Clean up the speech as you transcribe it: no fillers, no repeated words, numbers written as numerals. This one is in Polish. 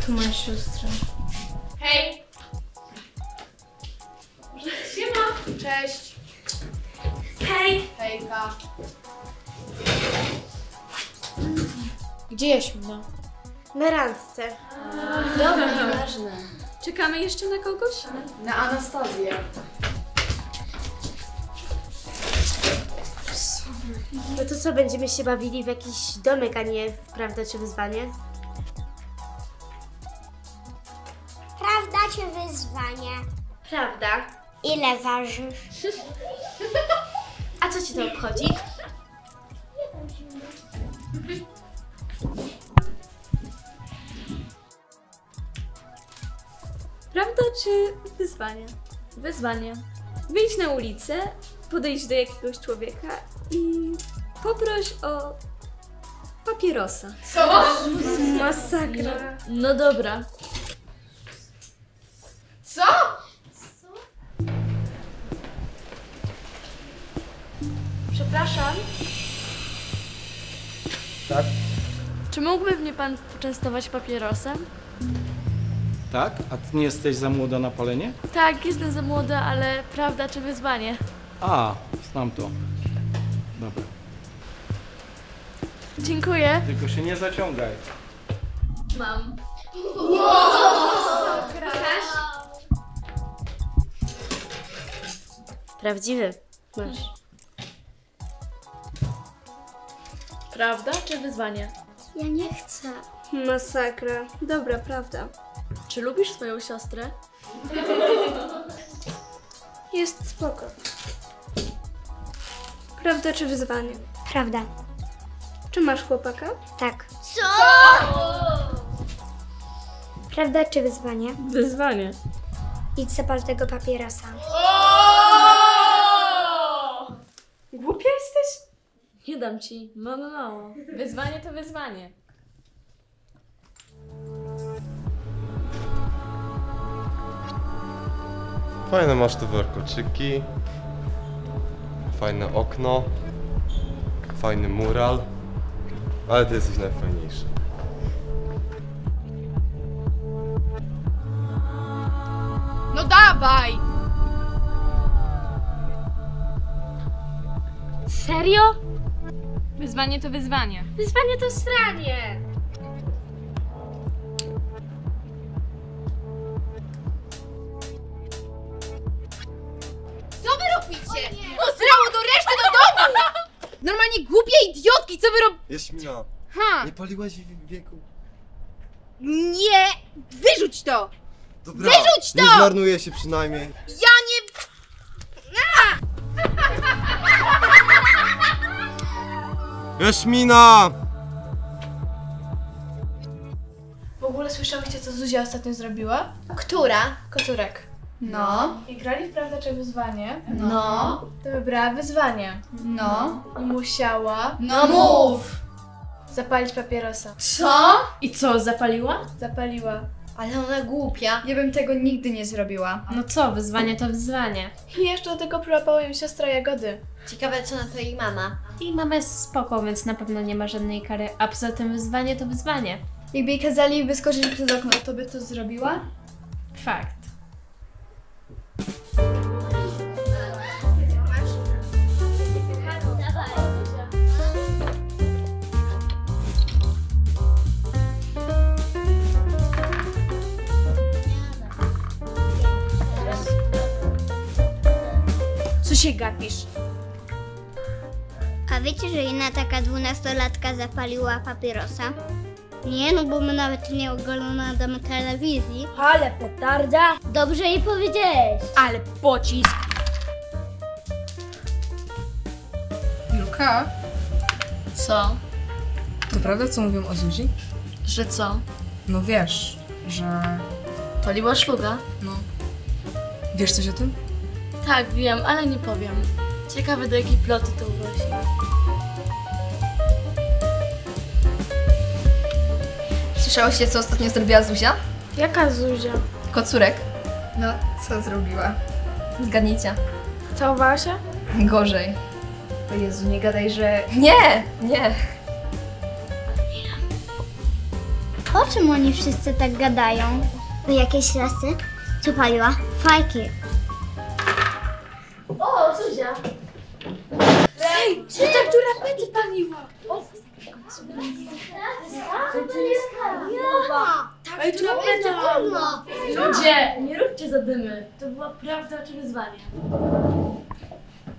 To moja siostra. Hej! Siema! Cześć! Hej! Hejka! Gdzie Jaśmina? Na randce. Dobra, nieważne. Czekamy jeszcze na kogoś? Na Anastazję. No to co, będziemy się bawili w jakiś domek, a nie w prawda czy wyzwanie? Prawda czy wyzwanie? Prawda. Ile ważysz? A co ci to obchodzi? Prawda czy wyzwanie? Wyzwanie. Wyjdź na ulicę, podejdź do jakiegoś człowieka i poproś o papierosa. Co? Masakra. No dobra. Co? Przepraszam. Tak? Czy mógłby mnie pan poczęstować papierosem? Tak? A ty nie jesteś za młoda na palenie? Tak, jestem za młoda, ale prawda czy wyzwanie? A, znam to. Dobra. Dziękuję. Tylko się nie zaciągaj. Mam. Prawdziwy. Masz. Prawda czy wyzwanie? Ja nie chcę. Masakra. Dobra, prawda. Czy lubisz swoją siostrę? Jest spoko. Prawda czy wyzwanie? Prawda. Czy masz chłopaka? Tak. Co? Prawda czy wyzwanie? Wyzwanie. Idź zapal tego papierosa. Głupia jesteś? Nie dam ci, mamy mało. Wyzwanie to wyzwanie. Fajne masz tu warkoczyki, fajne okno, fajny mural, ale ty jesteś najfajniejszy. No dawaj! Serio? Wyzwanie to wyzwanie. Wyzwanie to sranie. Co wy robicie? Pozdrało do reszty do domu! Normalnie głupie idiotki, co wy robicie? Jaśmina, Ha! nie paliłaś w wieku? Nie! Wyrzuć to! Dobra, Wyrzuć to! nie zmarnuje się przynajmniej. Ja nie... Jaśmina! W ogóle słyszałyście, co Zuzia ostatnio zrobiła? Która? Kocurek. No. I grali w prawda czy wyzwanie, No. to wybrała wyzwanie. No. I musiała No mów! zapalić papierosa. Co? I co, zapaliła? Zapaliła. Ale ona głupia. Ja bym tego nigdy nie zrobiła. No co, wyzwanie to wyzwanie. I jeszcze do tego przyłapała ją siostra Jagody. Ciekawe, co na to jej mama. I mama jest spoko, więc na pewno nie ma żadnej kary. A poza tym wyzwanie to wyzwanie. Jakby jej kazali wyskoczyć przez okno, to by to zrobiła? Fakt. Co się gapisz? A wiecie, że jedna taka 12-latka zapaliła papierosa? Nie, no bo my nawet nie oglądamy telewizji. Ale petarda. Dobrze jej powiedziałeś. Ale pocisk! Julka? Co? To prawda, co mówią o Zuzi? Że co? No wiesz, że... Paliła szluga? no... Wiesz coś o tym? Tak, wiem, ale nie powiem. Ciekawe, do jakiej ploty to urośnie. Słyszałyście, co ostatnio zrobiła Zuzia? Jaka Zuzia? Kocurek. No, co zrobiła? Zgadnijcie. Całowała się? Gorzej. O Jezu, nie gadaj, że... Nie! Nie! O czym oni wszyscy tak gadają? O jakiejś lasy, co paliła fajki. O, Zuzia! Czy ta, która pety paliła? Ej, która pety paliła? Ludzie, nie róbcie zadymy. To była prawda czy wyzwanie.